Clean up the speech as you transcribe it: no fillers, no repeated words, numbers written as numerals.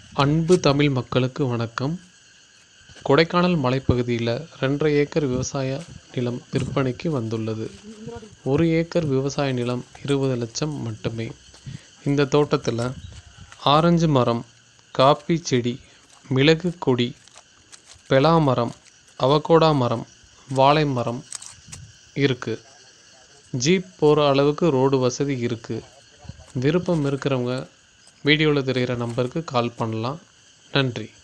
அன்பு தமிழ் மக்களுக்கு வணக்கம். கொடைக்கானல் மலைப்பகுதியில் 2.5 ஏக்கர் விவசாய நிலம் விற்பனைக்கு வந்துள்ளது. 1 ஏக்கர் விவசாய நிலம் 20 லட்சம் மட்டுமே. இந்த தோட்டத்தில் ஆரஞ்சு மரம், காப்பி செடி, மிளகு கொடி, பெலா மரம், அவகோடா மரம், வாழை மரம் இருக்குது. ஜீப் போகிற அளவுக்கு ரோடு வசதி இருக்குது. விருப்பம் இருக்கிறவங்க வீடியோவில் தெரிகிற நம்பருக்கு கால் பண்ணலாம். நன்றி.